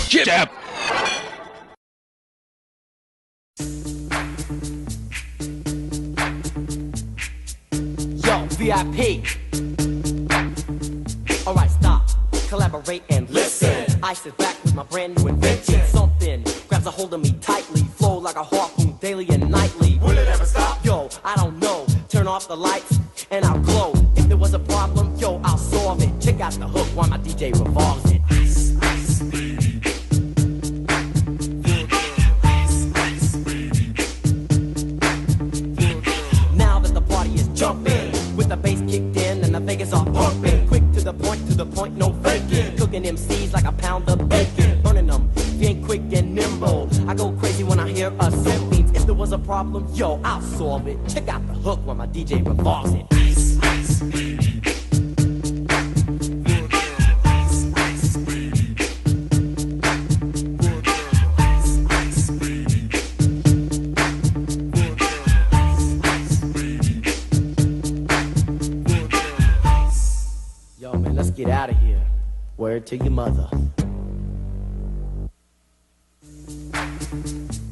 Jab. Yo, VIP. Alright, stop, collaborate and listen. I sit back with my brand new invention. Something grabs a hold of me tightly, flow like a harpoon daily and nightly. Will it ever stop? Yo, I don't know. Turn off the lights and I'll glow. If there was a problem, yo, I'll solve it. Check out the hook while my DJ revolves it. Ice, ice, baby. Now that the party is jumping, with the bass kicked in and the Vegas are pumping. Quick to the point, no faking. Cooking MCs like a pound of bacon. Burning them, being quick and nimble. I go crazy when I hear a symphony. If there was a problem, yo, I'll solve it. Check out the hook while my DJ revolves it. Ice, ice, baby. Yo, man, let's get out of here. Word to your mother.